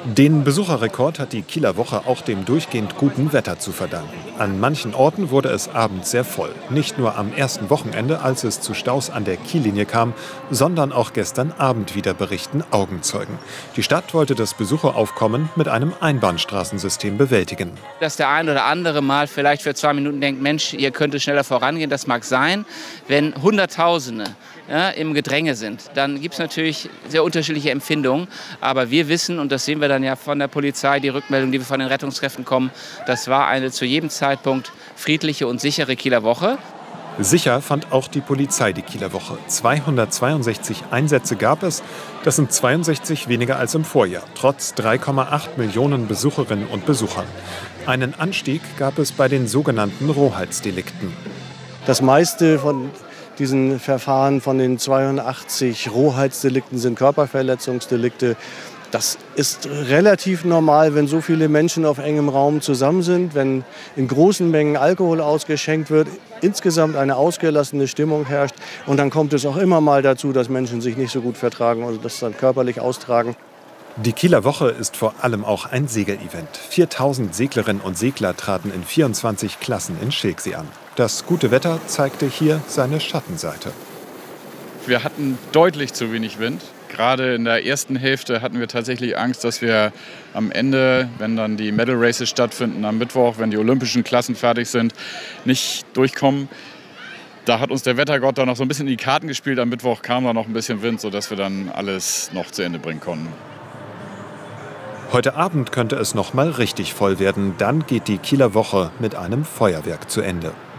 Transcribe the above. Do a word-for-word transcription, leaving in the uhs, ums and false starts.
Den Besucherrekord hat die Kieler Woche auch dem durchgehend guten Wetter zu verdanken. An manchen Orten wurde es abends sehr voll. Nicht nur am ersten Wochenende, als es zu Staus an der Kiellinie kam, sondern auch gestern Abend wieder, berichten Augenzeugen. Die Stadt wollte das Besucheraufkommen mit einem Einbahnstraßensystem bewältigen. Dass der ein oder andere mal vielleicht für zwei Minuten denkt, Mensch, ihr könnt schneller vorangehen, das mag sein. Wenn Hunderttausende ja, im Gedränge sind, dann gibt es natürlich sehr unterschiedliche Empfindungen. Aber wir wissen, und das sehen wir dann ja von der Polizei, die Rückmeldung, die wir von den Rettungskräften kommen, das war eine zu jedem Zeitpunkt friedliche und sichere Kieler Woche. Sicher fand auch die Polizei die Kieler Woche. zweihundertzweiundsechzig Einsätze gab es. Das sind zweiundsechzig weniger als im Vorjahr, trotz drei Komma acht Millionen Besucherinnen und Besuchern. Einen Anstieg gab es bei den sogenannten Rohheitsdelikten. Das meiste von diesen Verfahren, von den zweihundertachtzig Rohheitsdelikten, sind Körperverletzungsdelikte. Das ist relativ normal, wenn so viele Menschen auf engem Raum zusammen sind, wenn in großen Mengen Alkohol ausgeschenkt wird, insgesamt eine ausgelassene Stimmung herrscht. Und dann kommt es auch immer mal dazu, dass Menschen sich nicht so gut vertragen und das dann körperlich austragen. Die Kieler Woche ist vor allem auch ein Segelevent. viertausend Seglerinnen und Segler traten in vierundzwanzig Klassen in Schilksee an. Das gute Wetter zeigte hier seine Schattenseite. Wir hatten deutlich zu wenig Wind. Gerade in der ersten Hälfte hatten wir tatsächlich Angst, dass wir am Ende, wenn dann die Medal Races stattfinden am Mittwoch, wenn die olympischen Klassen fertig sind, nicht durchkommen. Da hat uns der Wettergott dann noch so ein bisschen in die Karten gespielt. Am Mittwoch kam dann noch ein bisschen Wind, sodass wir dann alles noch zu Ende bringen konnten. Heute Abend könnte es noch mal richtig voll werden. Dann geht die Kieler Woche mit einem Feuerwerk zu Ende.